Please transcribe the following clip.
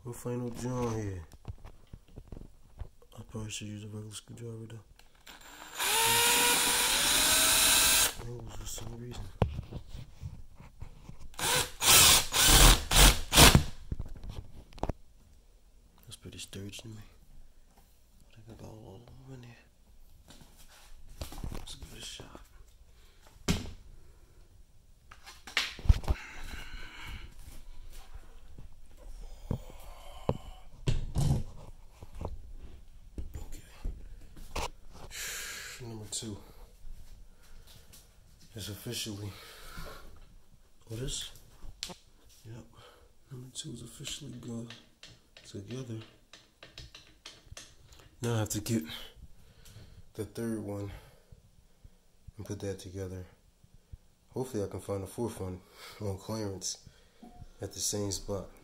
No final joint here. I probably should use a regular screwdriver though. Angles for some reason. That's pretty sturdy to me. I think I got all over in there. Let's give it a shot. Number 2 is officially, this? Yep. Number 2 is officially good together. Now I have to get the third one and put that together. Hopefully I can find the fourth one on clearance at the same spot.